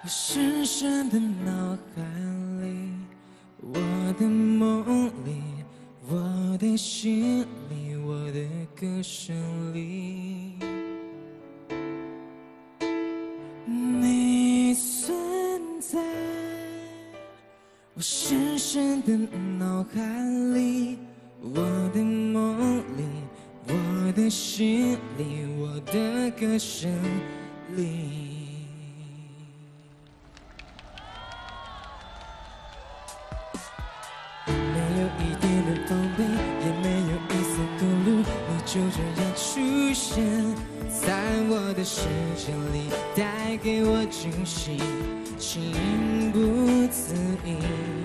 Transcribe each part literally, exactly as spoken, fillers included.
我深深的脑海里，我的梦里，我的心里，我的歌声里，你存在。我深深的脑海里，我的梦里，我的心里，我的歌声里。没有一点点防备，也没有一丝顾虑，你就这样出现在我的世界里，带给我惊喜，情不自已。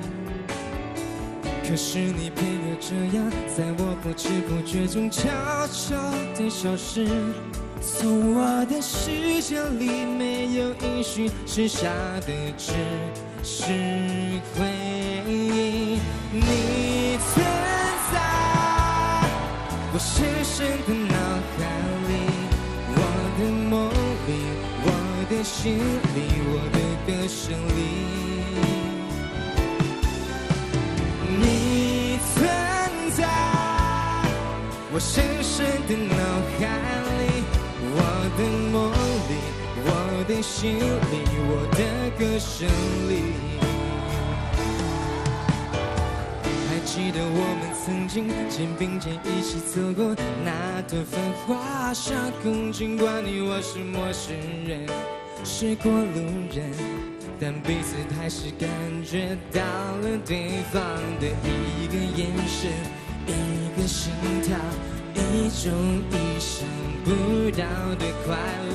可是你偏又这样，在我不知不觉中悄悄地消失，从我的世界里没有音讯，剩下的只是回忆。你存在我深深的脑海里，我的梦里，我的心里，我的歌声里。你存在我深深的脑海里，我的梦里，我的心里，我的歌声里。还记得我们曾经肩并肩一起走过那段繁华巷空，尽管你我是陌生人，是过路人，但彼此还是感觉到了对方的一个眼神，一个心跳，一种意想不到的快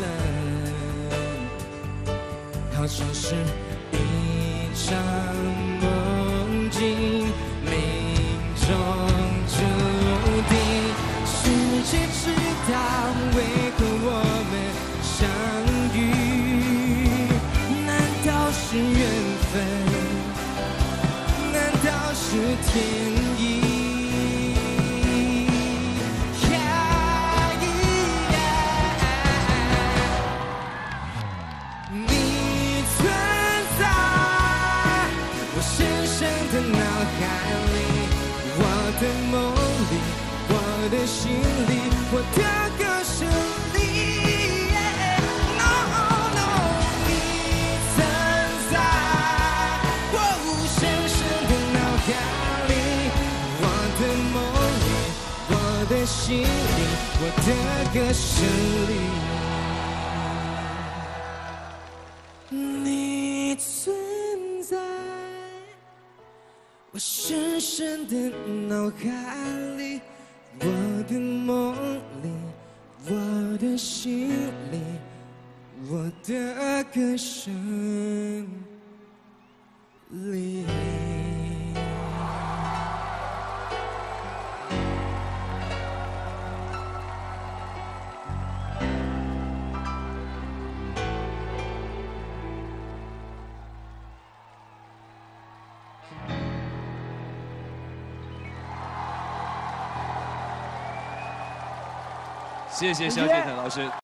乐，好像是一场梦境，命中注定。世界知道为何我们相遇，难道是缘分？难道是天意？你存在我深深的脑海里，我的梦里，我的心里，我的歌声里。No no， 你存在我深深的脑海里，我的梦里，我的心里，我的歌声里。你存在我深深的脑海里，我的梦里，我的心里，我的歌声里。 谢谢萧敬腾老师。